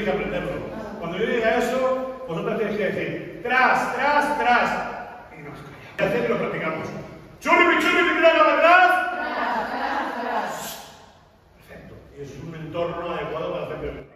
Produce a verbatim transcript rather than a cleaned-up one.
que aprenderlo. Cuando yo diga eso, vosotros tenéis que decir tras, tras, tras. Y nos callamos. Y hacer y lo practicamos. Churri, churri, tras, tras, tras. Perfecto. Y es un entorno adecuado para hacer